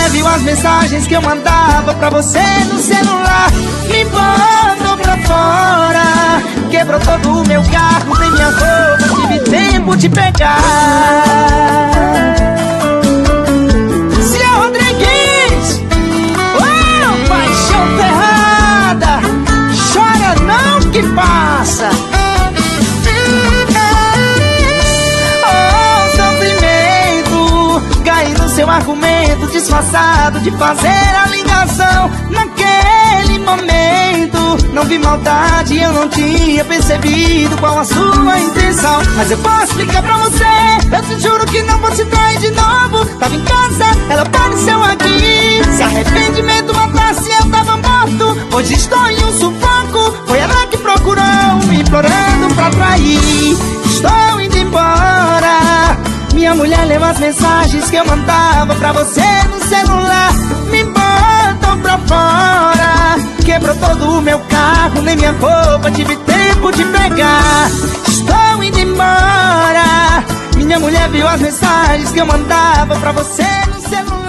mulher viu as mensagens que eu mandava pra você no celular. Me botou pra fora, quebrou todo o meu carro, nem minha roupa, tive tempo de pegar. Cia Rodrigues, oh, paixão ferrada, chora não que passa. Oh, sofrimento, caí no seu argumento disfarçado de fazer a ligação. Naquele momento não vi maldade, eu não tinha percebido qual a sua intenção. Mas eu posso explicar pra você, eu te juro que não vou te trair de novo. Tava em casa, ela apareceu aqui. Se arrependimento matasse, eu tava morto. Hoje estou em um sufoco, foi ela que procurou, me implorando pra trair. Estou indo embora. Minha mulher leu as mensagens que eu mandava pra você no celular. Me botou pra fora, quebrou todo o meu carro, nem minha roupa tive tempo de pegar. Estou indo embora. Minha mulher viu as mensagens que eu mandava pra você no celular.